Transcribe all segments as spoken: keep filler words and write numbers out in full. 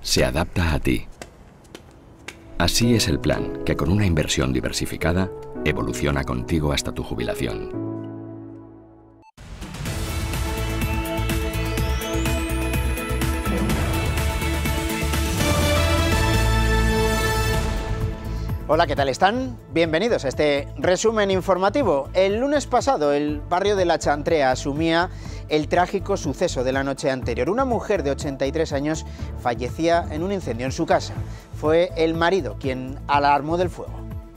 se adapta a ti. Así es el plan, que con una inversión diversificada, evoluciona contigo hasta tu jubilación. Hola, ¿qué tal están? Bienvenidos a este resumen informativo. El lunes pasado, el barrio de La Chantrea asumía el trágico suceso de la noche anterior. Una mujer de ochenta y tres años fallecía en un incendio en su casa. Fue el marido quien alarmó del fuego.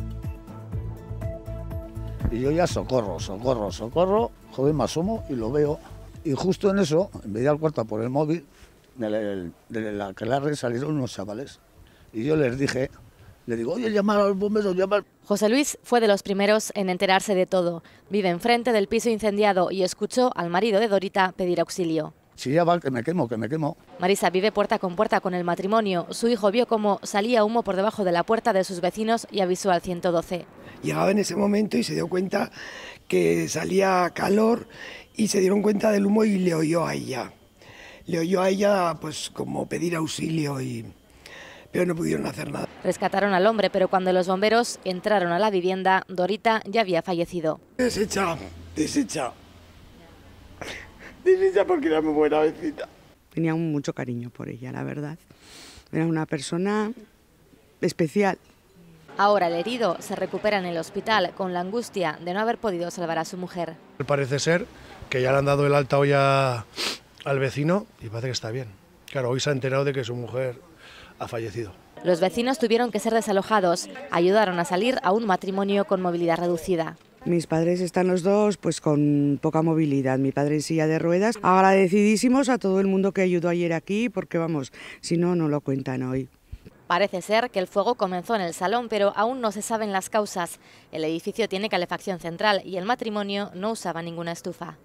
Y yo ya socorro, socorro, socorro, joder, me asomo y lo veo. Y justo en eso, me di al cuarto por el móvil, de la, de la aquelarre salieron unos chavales. Y yo les dije... Le digo, oye, llamar a los bomberos, llamar... José Luis fue de los primeros en enterarse de todo. Vive enfrente del piso incendiado y escuchó al marido de Dorita pedir auxilio. Si ya va, que me quemo, que me quemo. Marisa vive puerta con puerta con el matrimonio. Su hijo vio cómo salía humo por debajo de la puerta de sus vecinos y avisó al ciento doce. Llegaba en ese momento y se dio cuenta que salía calor y se dieron cuenta del humo y le oyó a ella. Le oyó a ella pues como pedir auxilio y... pero no pudieron hacer nada. Rescataron al hombre, pero cuando los bomberos entraron a la vivienda, Dorita ya había fallecido. Deshecha, deshecha. Deshecha porque era muy buena vecina. Tenía mucho cariño por ella, la verdad. Era una persona especial. Ahora el herido se recupera en el hospital con la angustia de no haber podido salvar a su mujer. Parece ser que ya le han dado el alta hoy a, al vecino y parece que está bien. Claro, hoy se ha enterado de que su mujer ha fallecido. Los vecinos tuvieron que ser desalojados. Ayudaron a salir a un matrimonio con movilidad reducida. Mis padres están los dos pues con poca movilidad. Mi padre en silla de ruedas. Agradecidísimos a todo el mundo que ayudó ayer aquí, porque vamos, si no, no lo cuentan hoy. Parece ser que el fuego comenzó en el salón, pero aún no se saben las causas. El edificio tiene calefacción central y el matrimonio no usaba ninguna estufa.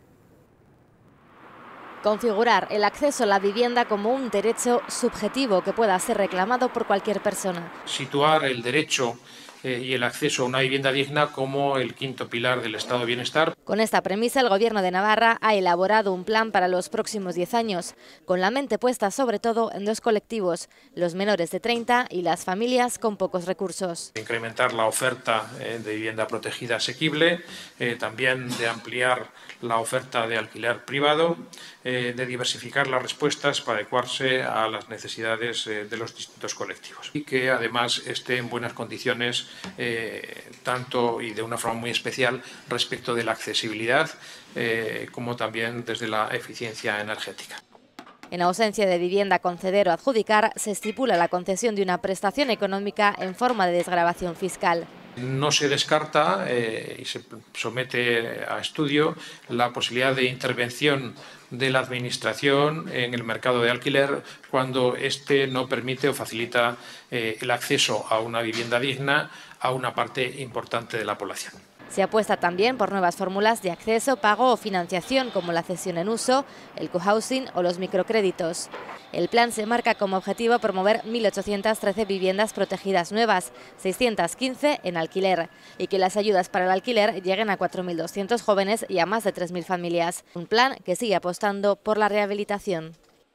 Configurar el acceso a la vivienda como un derecho subjetivo que pueda ser reclamado por cualquier persona. Situar el derecho eh, y el acceso a una vivienda digna como el quinto pilar del estado de bienestar. Con esta premisa, el Gobierno de Navarra ha elaborado un plan para los próximos diez años, con la mente puesta sobre todo en dos colectivos, los menores de treinta y las familias con pocos recursos. Incrementar la oferta eh, de vivienda protegida asequible, eh, también de ampliar la oferta de alquiler privado, eh, de diversificar las respuestas para adecuarse a las necesidades eh, de los distintos colectivos y que además esté en buenas condiciones eh, tanto y de una forma muy especial respecto de la accesibilidad eh, como también desde la eficiencia energética. En ausencia de vivienda a conceder o adjudicar, se estipula la concesión de una prestación económica en forma de desgravación fiscal. No se descarta eh, y se somete a estudio la posibilidad de intervención de la Administración en el mercado de alquiler cuando éste no permite o facilita eh, el acceso a una vivienda digna a una parte importante de la población. Se apuesta también por nuevas fórmulas de acceso, pago o financiación como la cesión en uso, el cohousing o los microcréditos. El plan se marca como objetivo promover mil ochocientas trece viviendas protegidas nuevas, seiscientas quince en alquiler, y que las ayudas para el alquiler lleguen a cuatro mil doscientos jóvenes y a más de tres mil familias. Un plan que sigue apostando por la rehabilitación.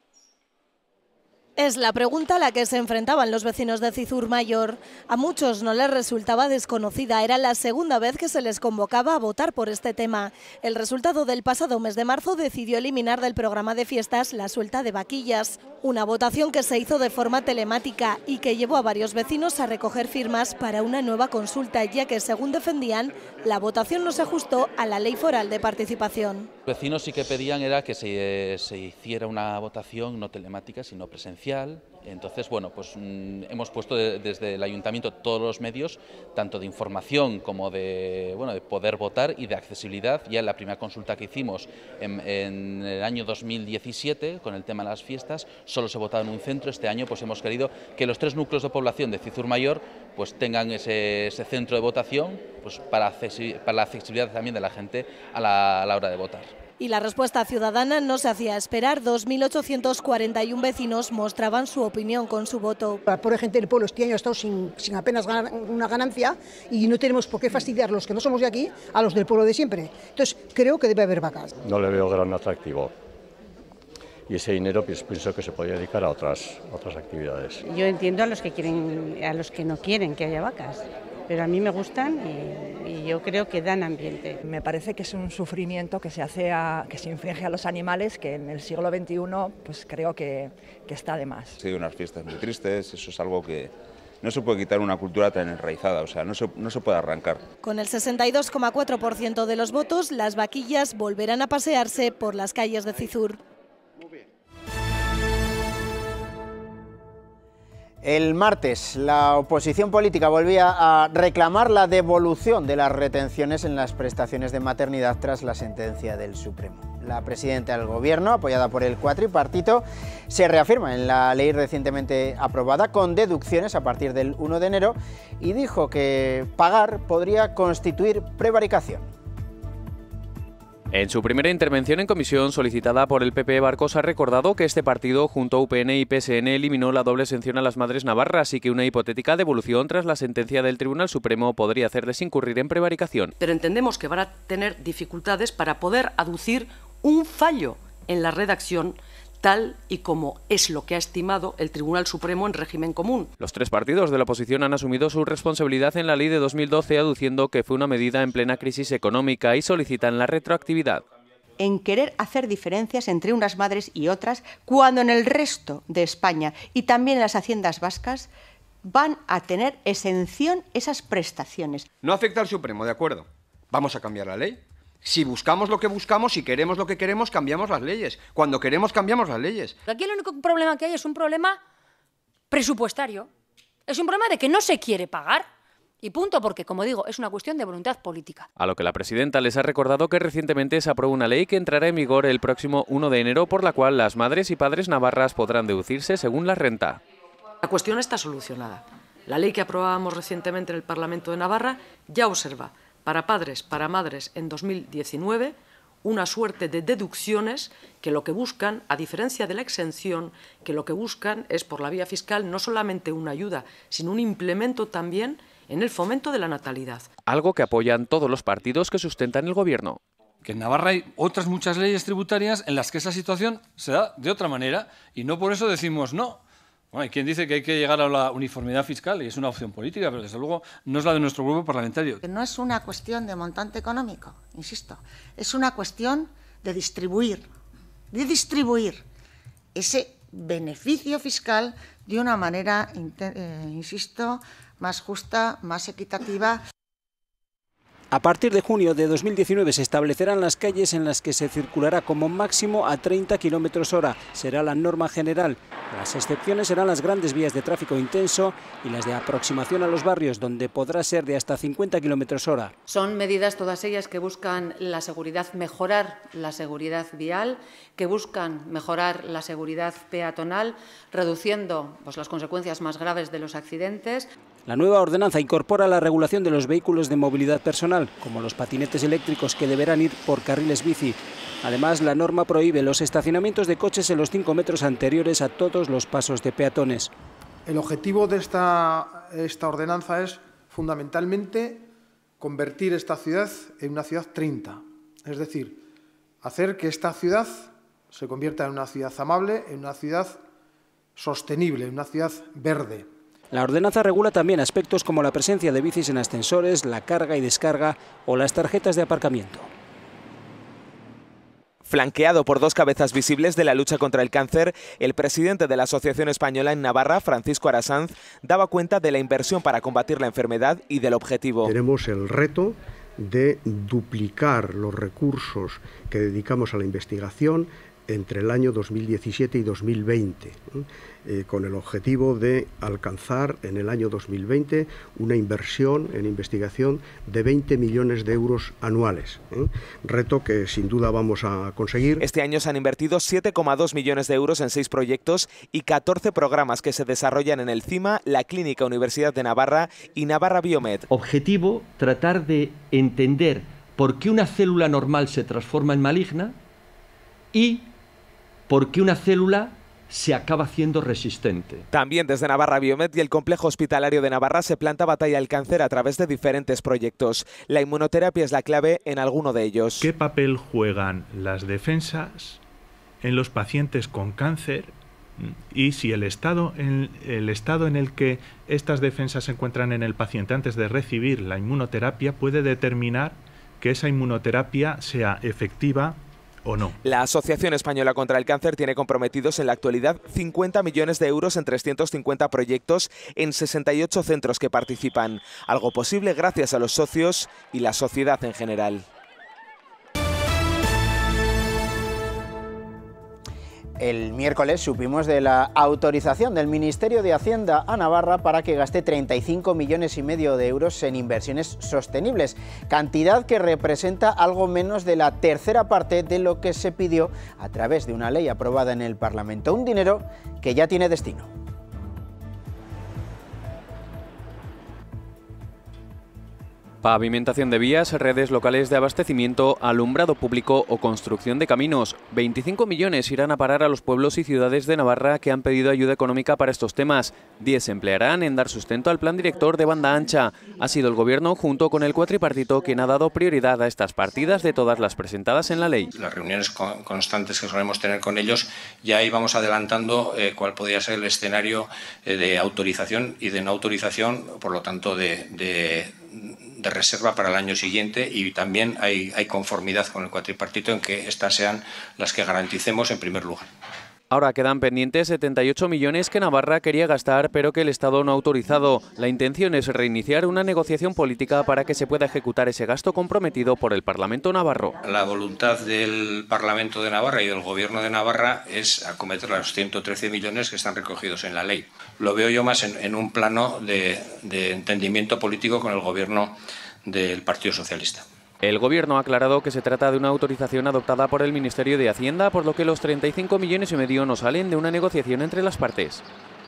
Es la pregunta a la que se enfrentaban los vecinos de Cizur Mayor. A muchos no les resultaba desconocida, era la segunda vez que se les convocaba a votar por este tema. El resultado del pasado mes de marzo decidió eliminar del programa de fiestas la suelta de vaquillas, una votación que se hizo de forma telemática y que llevó a varios vecinos a recoger firmas para una nueva consulta, ya que, según defendían, la votación no se ajustó a la ley foral de participación. Los vecinos sí que pedían era que se, se hiciera una votación no telemática, sino presencial. Entonces, bueno, pues mmm, hemos puesto de, desde el Ayuntamiento todos los medios, tanto de información como de, bueno, de poder votar y de accesibilidad. Ya en la primera consulta que hicimos en, en el año dos mil diecisiete, con el tema de las fiestas, solo se votaba en un centro. Este año pues hemos querido que los tres núcleos de población de Cizur Mayor pues tengan ese, ese centro de votación pues para, para la accesibilidad también de la gente a la, a la hora de votar. Y la respuesta ciudadana no se hacía esperar. dos mil ochocientos cuarenta y uno vecinos mostraban su opinión con su voto. La pobre gente del pueblo este año ha estado sin, sin apenas ganar una ganancia y no tenemos por qué fastidiar los que no somos de aquí a los del pueblo de siempre. Entonces creo que debe haber vacas. No le veo gran atractivo. y ese dinero pues, pienso que se podría dedicar a otras, a otras actividades. Yo entiendo a los que quieren, a los que no quieren que haya vacas, pero a mí me gustan y, y yo creo que dan ambiente. Me parece que es un sufrimiento que se hace a, que se inflige a los animales, que en el siglo veintiuno pues creo que, que está de más. Sí, unas fiestas muy tristes, eso es algo que no se puede quitar una cultura tan enraizada, o sea, no se, no se puede arrancar. Con el sesenta y dos coma cuatro por ciento de los votos, las vaquillas volverán a pasearse por las calles de Cizur. El martes, la oposición política volvía a reclamar la devolución de las retenciones en las prestaciones de maternidad tras la sentencia del Supremo. La presidenta del Gobierno, apoyada por el cuatripartito, se reafirma en la ley recientemente aprobada con deducciones a partir del uno de enero y dijo que pagar podría constituir prevaricación. En su primera intervención en comisión solicitada por el P P, Barcos ha recordado que este partido, junto a U P N y P S N, eliminó la doble exención a las madres navarras y que una hipotética devolución tras la sentencia del Tribunal Supremo podría hacerles incurrir en prevaricación. Pero entendemos que van a tener dificultades para poder aducir un fallo en la redacción tal y como es lo que ha estimado el Tribunal Supremo en régimen común. Los tres partidos de la oposición han asumido su responsabilidad en la ley de dos mil doce, aduciendo que fue una medida en plena crisis económica y solicitan la retroactividad. En querer hacer diferencias entre unas madres y otras, cuando en el resto de España y también en las haciendas vascas van a tener exención esas prestaciones. No afecta al Supremo, de acuerdo. Vamos a cambiar la ley. Si buscamos lo que buscamos, si queremos lo que queremos, cambiamos las leyes. Cuando queremos, cambiamos las leyes. Aquí el único problema que hay es un problema presupuestario. Es un problema de que no se quiere pagar. Y punto, porque, como digo, es una cuestión de voluntad política. A lo que la presidenta les ha recordado que recientemente se aprobó una ley que entrará en vigor el próximo uno de enero, por la cual las madres y padres navarras podrán deducirse según la renta. La cuestión está solucionada. La ley que aprobábamos recientemente en el Parlamento de Navarra ya observa para padres, para madres en dos mil diecinueve, una suerte de deducciones que lo que buscan, a diferencia de la exención, que lo que buscan es por la vía fiscal no solamente una ayuda, sino un implemento también en el fomento de la natalidad. Algo que apoyan todos los partidos que sustentan el Gobierno. Que en Navarra hay otras muchas leyes tributarias en las que esa situación se da de otra manera y no por eso decimos no. Bueno, hay quien dice que hay que llegar a la uniformidad fiscal y es una opción política, pero desde luego no es la de nuestro grupo parlamentario. No es una cuestión de montante económico, insisto, es una cuestión de distribuir, de distribuir ese beneficio fiscal de una manera, eh, insisto, más justa, más equitativa. A partir de junio de dos mil diecinueve se establecerán las calles en las que se circulará como máximo a treinta kilómetros hora. Será la norma general. Las excepciones serán las grandes vías de tráfico intenso y las de aproximación a los barrios, donde podrá ser de hasta cincuenta kilómetros hora. Son medidas todas ellas que buscan la seguridad, mejorar la seguridad vial, que buscan mejorar la seguridad peatonal, reduciendo pues, las consecuencias más graves de los accidentes. La nueva ordenanza incorpora la regulación de los vehículos de movilidad personal, como los patinetes eléctricos que deberán ir por carriles bici. Además, la norma prohíbe los estacionamientos de coches en los cinco metros anteriores a todos los pasos de peatones. El objetivo de esta, esta ordenanza es fundamentalmente convertir esta ciudad en una ciudad treinta, es decir, hacer que esta ciudad se convierta en una ciudad amable, en una ciudad sostenible, en una ciudad verde. La ordenanza regula también aspectos como la presencia de bicis en ascensores, la carga y descarga o las tarjetas de aparcamiento. Flanqueado por dos cabezas visibles de la lucha contra el cáncer, el presidente de la Asociación Española en Navarra, Francisco Arasanz, daba cuenta de la inversión para combatir la enfermedad y del objetivo. Tenemos el reto de duplicar los recursos que dedicamos a la investigación entre el año dos mil diecisiete y dos mil veinte, eh, con el objetivo de alcanzar en el año dos mil veinte una inversión en investigación de veinte millones de euros anuales, ¿eh? reto que sin duda vamos a conseguir. Este año se han invertido siete coma dos millones de euros en seis proyectos y catorce programas que se desarrollan en el CIMA, la Clínica Universidad de Navarra y Navarra Biomed. Objetivo, tratar de entender por qué una célula normal se transforma en maligna y por qué una célula se acaba haciendo resistente. También desde Navarra Biomed y el Complejo Hospitalario de Navarra se planta batalla al cáncer a través de diferentes proyectos. La inmunoterapia es la clave en alguno de ellos. ¿Qué papel juegan las defensas en los pacientes con cáncer y si el estado, en, el estado en el que estas defensas se encuentran en el paciente antes de recibir la inmunoterapia puede determinar que esa inmunoterapia sea efectiva o no. La Asociación Española contra el Cáncer tiene comprometidos en la actualidad cincuenta millones de euros en trescientos cincuenta proyectos en sesenta y ocho centros que participan. Algo posible gracias a los socios y la sociedad en general. El miércoles supimos de la autorización del Ministerio de Hacienda a Navarra para que gaste treinta y cinco millones y medio de euros en inversiones sostenibles, cantidad que representa algo menos de la tercera parte de lo que se pidió a través de una ley aprobada en el Parlamento. Un dinero que ya tiene destino. Pavimentación de vías, redes locales de abastecimiento, alumbrado público o construcción de caminos. veinticinco millones irán a parar a los pueblos y ciudades de Navarra que han pedido ayuda económica para estos temas. diez se emplearán en dar sustento al plan director de banda ancha. Ha sido el Gobierno, junto con el cuatripartito, quien ha dado prioridad a estas partidas de todas las presentadas en la ley. Las reuniones constantes que solemos tener con ellos, ya íbamos adelantando eh, cuál podría ser el escenario eh, de autorización y de no autorización, por lo tanto de... de de reserva para el año siguiente, y también hay, hay conformidad con el cuatripartito en que estas sean las que garanticemos en primer lugar. Ahora quedan pendientes setenta y ocho millones que Navarra quería gastar pero que el Estado no ha autorizado. La intención es reiniciar una negociación política para que se pueda ejecutar ese gasto comprometido por el Parlamento navarro. La voluntad del Parlamento de Navarra y del Gobierno de Navarra es acometer los ciento trece millones que están recogidos en la ley. Lo veo yo más en, en un plano de, de entendimiento político con el Gobierno del Partido Socialista. El Gobierno ha aclarado que se trata de una autorización adoptada por el Ministerio de Hacienda, por lo que los treinta y cinco millones y medio no salen de una negociación entre las partes.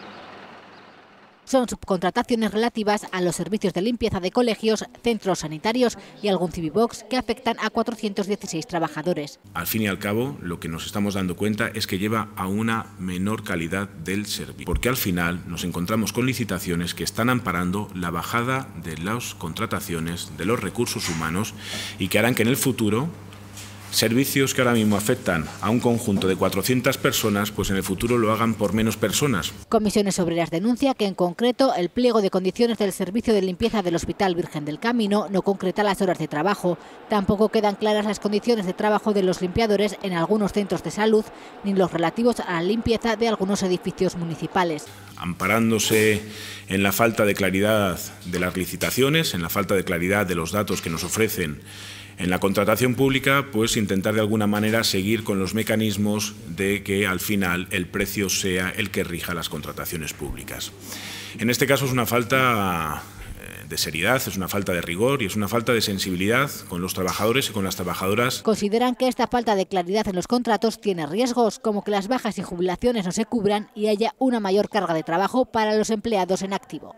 Son subcontrataciones relativas a los servicios de limpieza de colegios, centros sanitarios y algún Civibox que afectan a cuatrocientos dieciséis trabajadores. Al fin y al cabo, lo que nos estamos dando cuenta es que lleva a una menor calidad del servicio, porque al final nos encontramos con licitaciones que están amparando la bajada de las contrataciones, de los recursos humanos, y que harán que en el futuro servicios que ahora mismo afectan a un conjunto de cuatrocientas personas, pues en el futuro lo hagan por menos personas. Comisiones Obreras denuncia que en concreto el pliego de condiciones del servicio de limpieza del Hospital Virgen del Camino no concreta las horas de trabajo. Tampoco quedan claras las condiciones de trabajo de los limpiadores en algunos centros de salud, ni los relativos a la limpieza de algunos edificios municipales. Amparándose en la falta de claridad de las licitaciones, en la falta de claridad de los datos que nos ofrecen en la contratación pública, pues intentar de alguna manera seguir con los mecanismos de que al final el precio sea el que rija las contrataciones públicas. En este caso es una falta de seriedad, es una falta de rigor y es una falta de sensibilidad con los trabajadores y con las trabajadoras. Consideran que esta falta de claridad en los contratos tiene riesgos, como que las bajas y jubilaciones no se cubran y haya una mayor carga de trabajo para los empleados en activo.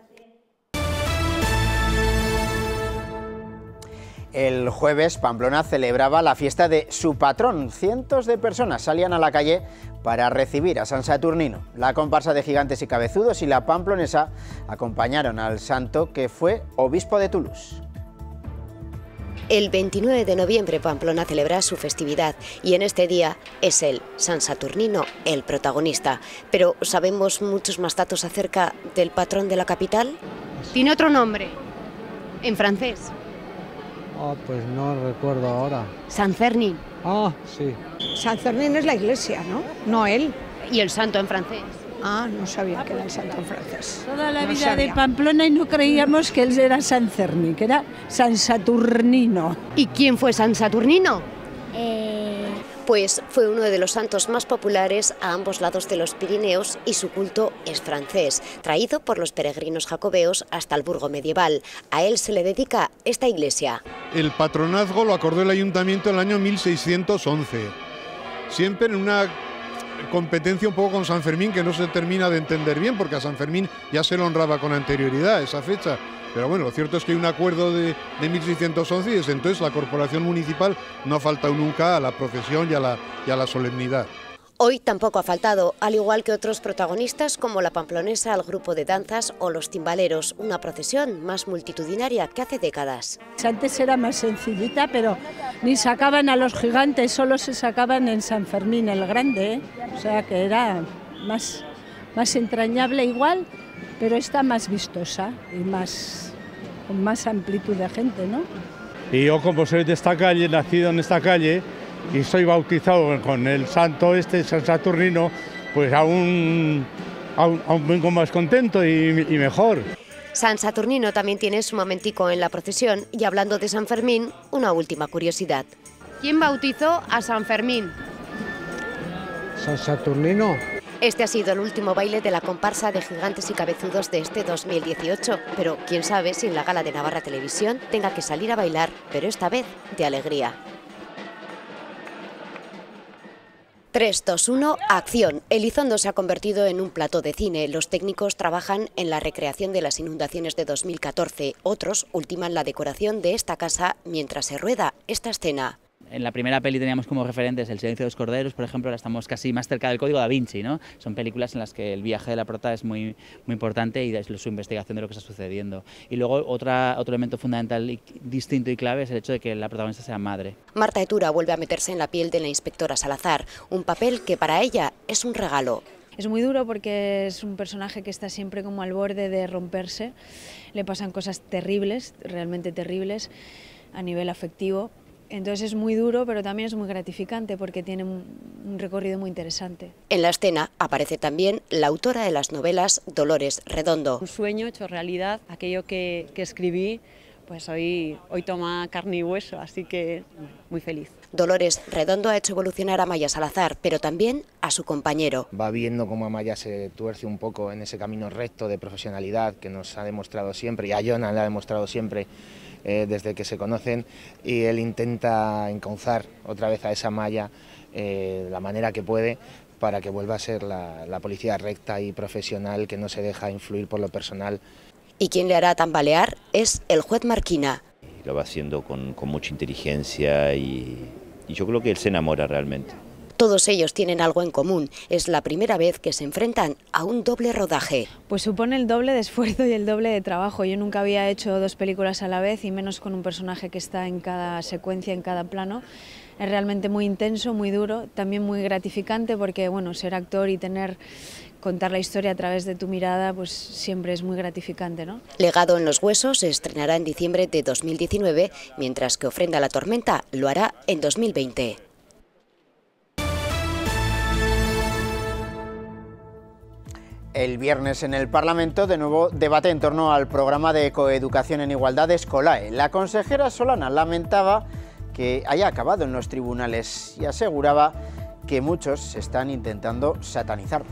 El jueves, Pamplona celebraba la fiesta de su patrón. Cientos de personas salían a la calle para recibir a San Saturnino. La comparsa de Gigantes y Cabezudos y la pamplonesa acompañaron al santo, que fue obispo de Toulouse. El veintinueve de noviembre Pamplona celebra su festividad y en este día es él, San Saturnino, el protagonista. Pero ¿sabemos muchos más datos acerca del patrón de la capital? Tiene otro nombre, en francés. Oh, pues no recuerdo ahora. San Fermín. Ah, sí. San Fermín es la iglesia, ¿no? No él. ¿Y el santo en francés? Ah, no sabía que era el santo en francés. Toda la no vida sabía. de Pamplona y no creíamos que él era San Fermín, que era San Saturnino. ¿Y quién fue San Saturnino? Eh... Pues fue uno de los santos más populares a ambos lados de los Pirineos y su culto es francés, traído por los peregrinos jacobeos hasta el Burgo medieval. A él se le dedica esta iglesia. El patronazgo lo acordó el ayuntamiento en el año mil seiscientos once, siempre en una competencia un poco con San Fermín que no se termina de entender bien, porque a San Fermín ya se lo honraba con anterioridad esa fecha. Pero bueno, lo cierto es que hay un acuerdo de, de mil seiscientos once y desde entonces la corporación municipal no ha faltado nunca a la procesión y a la, y a la solemnidad. Hoy tampoco ha faltado, al igual que otros protagonistas como la pamplonesa, el grupo de danzas o los timbaleros, una procesión más multitudinaria que hace décadas. Antes era más sencillita, pero ni sacaban a los gigantes, solo se sacaban en San Fermín el Grande, ¿eh? O sea que era más, más entrañable igual, pero está más vistosa y más, con más amplitud de gente, ¿no? Y yo, como soy de esta calle, nacido en esta calle, y soy bautizado con el santo este, San Saturnino, pues aún, aún, aún vengo más contento y, y mejor. San Saturnino también tiene su momentico en la procesión, y hablando de San Fermín, una última curiosidad. ¿Quién bautizó a San Fermín? San Saturnino. Este ha sido el último baile de la comparsa de gigantes y cabezudos de este dos mil dieciocho, pero quién sabe si en la gala de Navarra Televisión tenga que salir a bailar, pero esta vez de alegría. tres, dos, uno, acción. Elizondo se ha convertido en un plató de cine. Los técnicos trabajan en la recreación de las inundaciones de dos mil catorce. Otros ultiman la decoración de esta casa mientras se rueda esta escena. En la primera peli teníamos como referentes El silencio de los corderos, por ejemplo, ahora estamos casi más cerca del Código Da Vinci, ¿no? Son películas en las que el viaje de la prota es muy, muy importante y es su investigación de lo que está sucediendo. Y luego otra, otro elemento fundamental y distinto y clave es el hecho de que la protagonista sea madre. Marta Etura vuelve a meterse en la piel de la inspectora Salazar, un papel que para ella es un regalo. Es muy duro porque es un personaje que está siempre como al borde de romperse, le pasan cosas terribles, realmente terribles, a nivel afectivo. Entonces es muy duro, pero también es muy gratificante porque tiene un, un recorrido muy interesante. En la escena aparece también la autora de las novelas, Dolores Redondo. Un sueño hecho realidad, aquello que, que escribí, pues hoy, hoy toma carne y hueso, así que muy feliz. Dolores Redondo ha hecho evolucionar a Amaya Salazar, pero también a su compañero. Va viendo cómo Amaya se tuerce un poco en ese camino recto de profesionalidad que nos ha demostrado siempre, y a Jonan le ha demostrado siempre, Eh, desde que se conocen, y él intenta encauzar otra vez a esa Amaya eh, de la manera que puede para que vuelva a ser la, la policía recta y profesional que no se deja influir por lo personal. Y quien le hará tambalear es el juez Marquina. Lo va haciendo con, con mucha inteligencia y, y yo creo que él se enamora realmente. Todos ellos tienen algo en común, es la primera vez que se enfrentan a un doble rodaje. Pues supone el doble de esfuerzo y el doble de trabajo. Yo nunca había hecho dos películas a la vez y menos con un personaje que está en cada secuencia, en cada plano. Es realmente muy intenso, muy duro, también muy gratificante porque bueno, ser actor y tener, contar la historia a través de tu mirada, pues siempre es muy gratificante, ¿no? Legado en los huesos se estrenará en diciembre de dos mil diecinueve, mientras que Ofrenda a la tormenta lo hará en dos mil veinte. El viernes en el Parlamento, de nuevo, debate en torno al programa de coeducación en igualdad de Escolae. La consejera Solana lamentaba que haya acabado en los tribunales y aseguraba que muchos están intentando satanizarlo.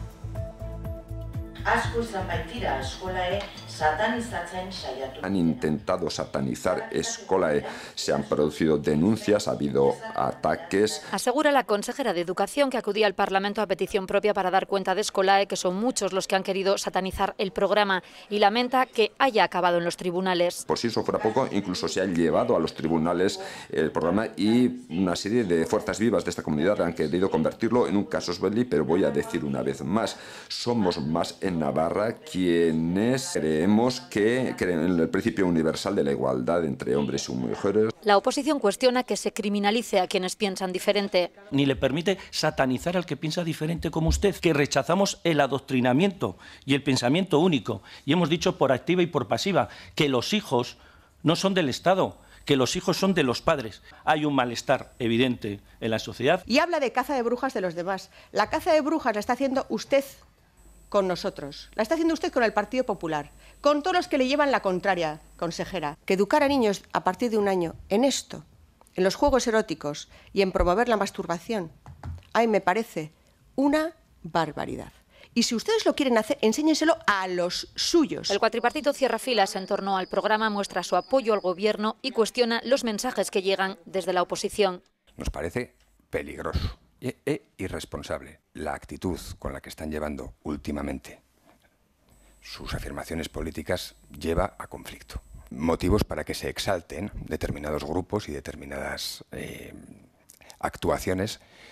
Han intentado satanizar Escolae, se han producido denuncias, ha habido ataques. Asegura la consejera de Educación, que acudía al Parlamento a petición propia para dar cuenta de Escolae, que son muchos los que han querido satanizar el programa, y lamenta que haya acabado en los tribunales. Por si eso fuera poco, incluso se ha llevado a los tribunales el programa y una serie de fuerzas vivas de esta comunidad han querido convertirlo en un casus belli, pero voy a decir una vez más, somos más en Navarra quienes creemos que creen en el principio universal de la igualdad entre hombres y mujeres. La oposición cuestiona que se criminalice a quienes piensan diferente. Ni le permite satanizar al que piensa diferente como usted, que rechazamos el adoctrinamiento y el pensamiento único. Y hemos dicho por activa y por pasiva que los hijos no son del Estado, que los hijos son de los padres. Hay un malestar evidente en la sociedad. Y habla de caza de brujas de los demás. La caza de brujas la está haciendo usted con nosotros. La está haciendo usted con el Partido Popular, con todos los que le llevan la contraria, consejera. Que educar a niños a partir de un año en esto, en los juegos eróticos y en promover la masturbación, a mí me parece una barbaridad. Y si ustedes lo quieren hacer, enséñenselo a los suyos. El cuatripartito cierra filas en torno al programa, muestra su apoyo al gobierno y cuestiona los mensajes que llegan desde la oposición. Nos parece peligroso e, e irresponsable la actitud con la que están llevando últimamente sus afirmaciones políticas lleva a conflicto. Motivos para que se exalten determinados grupos y determinadas eh, actuaciones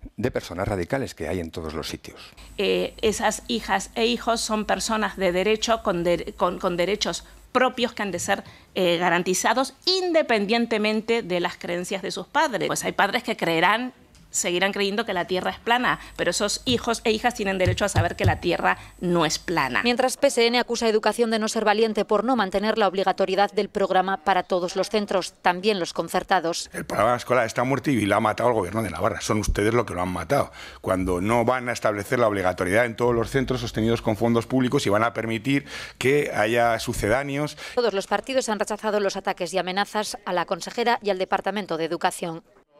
de personas radicales que hay en todos los sitios. Eh, esas hijas e hijos son personas de derecho con, de, con, con derechos propios que han de ser eh, garantizados independientemente de las creencias de sus padres. Pues hay padres que creerán, seguirán creyendo que la Tierra es plana, pero esos hijos e hijas tienen derecho a saber que la Tierra no es plana. Mientras P S N acusa a Educación de no ser valiente por no mantener la obligatoriedad del programa para todos los centros, también los concertados. El programa escolar está muerto y lo ha matado el Gobierno de Navarra. Son ustedes los que lo han matado. Cuando no van a establecer la obligatoriedad en todos los centros sostenidos con fondos públicos y van a permitir que haya sucedáneos. Todos los partidos han rechazado los ataques y amenazas a la consejera y al Departamento de Educación.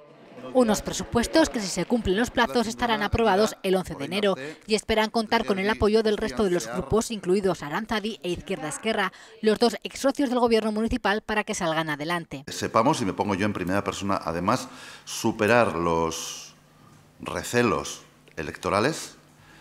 Unos presupuestos que, si se cumplen los plazos, estarán aprobados el once de enero y esperan contar con el apoyo del resto de los grupos, incluidos Aranzadi e Izquierda Esquerra, los dos ex socios del Gobierno municipal, para que salgan adelante. Sepamos, y me pongo yo en primera persona, además, superar los recelos electorales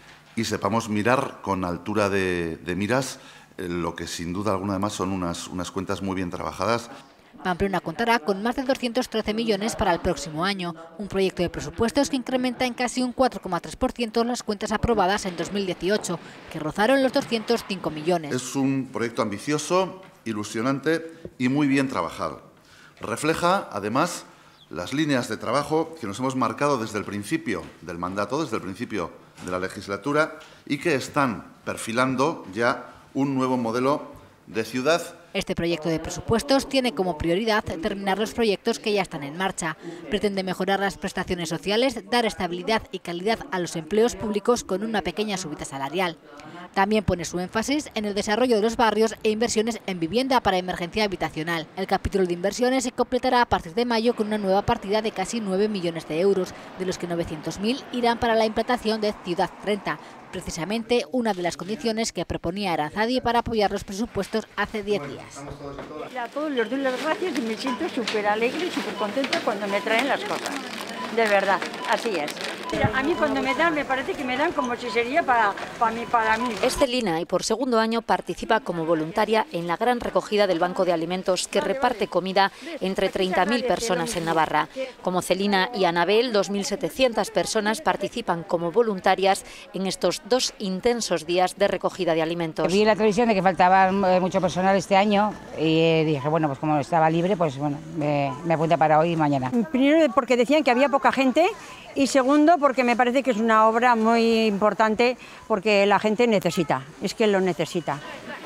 y sepamos mirar con altura de, de miras eh, lo que sin duda alguna además son unas, unas cuentas muy bien trabajadas. Pamplona contará con más de doscientos trece millones para el próximo año, un proyecto de presupuestos que incrementa en casi un cuatro coma tres por ciento las cuentas aprobadas en dos mil dieciocho, que rozaron los doscientos cinco millones. Es un proyecto ambicioso, ilusionante y muy bien trabajado. Refleja, además, las líneas de trabajo que nos hemos marcado desde el principio del mandato, desde el principio de la legislatura, y que están perfilando ya un nuevo modelo de ciudad. Este proyecto de presupuestos tiene como prioridad terminar los proyectos que ya están en marcha. Pretende mejorar las prestaciones sociales, dar estabilidad y calidad a los empleos públicos con una pequeña subida salarial. También pone su énfasis en el desarrollo de los barrios e inversiones en vivienda para emergencia habitacional. El capítulo de inversiones se completará a partir de mayo con una nueva partida de casi nueve millones de euros, de los que novecientos mil irán para la implantación de Ciudad treinta, precisamente una de las condiciones que proponía Aranzadi para apoyar los presupuestos hace diez días. A todos les doy las gracias y me siento súper alegre y súper contenta cuando me traen las cosas. De verdad, así es. A mí cuando me dan, me parece que me dan como si sería para, para, mí, para mí. Es Celina y por segundo año participa como voluntaria en la gran recogida del Banco de Alimentos que reparte comida entre treinta mil personas en Navarra. Como Celina y Anabel, dos mil setecientas personas participan como voluntarias en estos dos intensos días de recogida de alimentos. Vi en la televisión de que faltaba mucho personal este año y dije, bueno, pues como estaba libre, pues bueno, me, me apunté para hoy y mañana. Primero porque decían que había poca gente y segundo porque me parece que es una obra muy importante porque la gente necesita, es que lo necesita.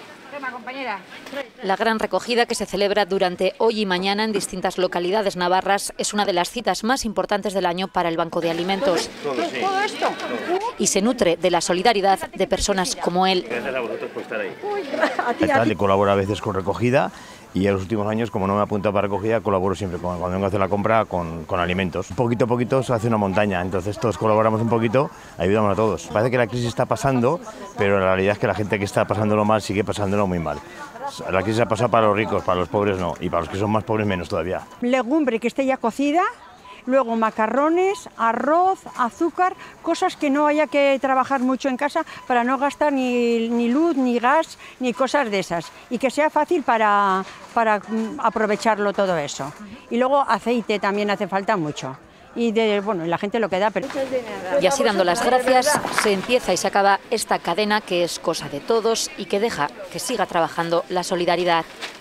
La gran recogida, que se celebra durante hoy y mañana en distintas localidades navarras, es una de las citas más importantes del año para el Banco de Alimentos. ¿Todo esto? Y se nutre de la solidaridad de personas como él. Gracias a vosotros por estar ahí. El alcalde colabora a veces con recogida y en los últimos años, como no me he apuntado para recogida, colaboro siempre con, cuando vengo a hacer la compra con, con alimentos. Poquito a poquito se hace una montaña, entonces todos colaboramos un poquito, ayudamos a todos. Parece que la crisis está pasando, pero la realidad es que la gente que está pasándolo mal sigue pasándolo muy mal. La crisis ha pasado para los ricos, para los pobres no, y para los que son más pobres menos todavía. Legumbre que esté ya cocida, luego macarrones, arroz, azúcar, cosas que no haya que trabajar mucho en casa para no gastar ni, ni luz, ni gas, ni cosas de esas. Y que sea fácil para, para aprovecharlo todo eso. Y luego aceite también hace falta mucho. Y de, bueno, la gente lo que da, pero... Y así, dando las gracias, se empieza y se acaba esta cadena que es cosa de todos y que deja que siga trabajando la solidaridad.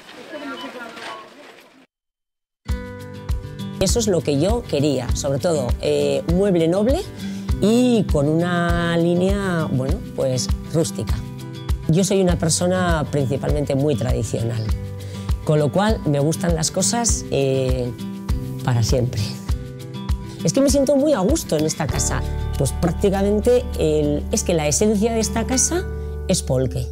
Eso es lo que yo quería, sobre todo eh, mueble noble y con una línea, bueno, pues rústica. Yo soy una persona principalmente muy tradicional, con lo cual me gustan las cosas eh, para siempre. Es que me siento muy a gusto en esta casa. Pues prácticamente el, es que la esencia de esta casa es Polque.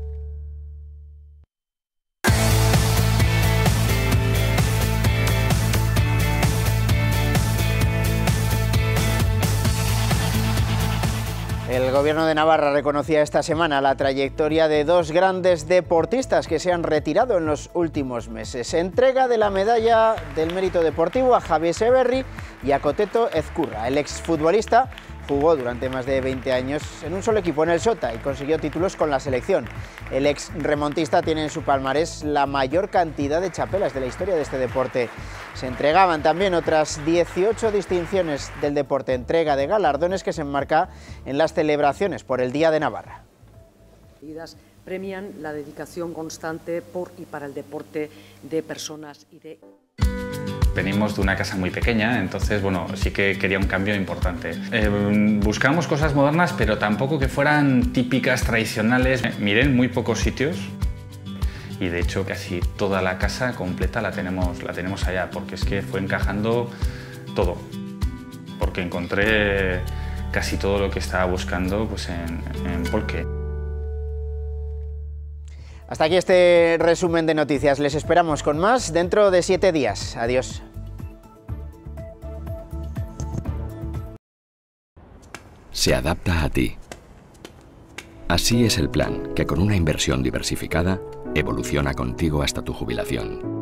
El Gobierno de Navarra reconocía esta semana la trayectoria de dos grandes deportistas que se han retirado en los últimos meses. Entrega de la medalla del mérito deportivo a Javier Severri y a Coteto Ezcurra. El exfutbolista jugó durante más de veinte años en un solo equipo, en el Sota, y consiguió títulos con la selección. El ex remontista tiene en su palmarés la mayor cantidad de chapelas de la historia de este deporte. Se entregaban también otras dieciocho distinciones del deporte, entrega de galardones que se enmarca en las celebraciones por el Día de Navarra. Premian la dedicación constante por y para el deporte de personas y de... Venimos de una casa muy pequeña, entonces bueno, sí que quería un cambio importante. Eh, buscamos cosas modernas, pero tampoco que fueran típicas, tradicionales. Miré en muy pocos sitios y de hecho casi toda la casa completa la tenemos, la tenemos allá, porque es que fue encajando todo. Porque encontré casi todo lo que estaba buscando pues, en, en Polque. Hasta aquí este resumen de noticias. Les esperamos con más dentro de siete días. Adiós. Se adapta a ti. Así es el plan, que con una inversión diversificada, evoluciona contigo hasta tu jubilación.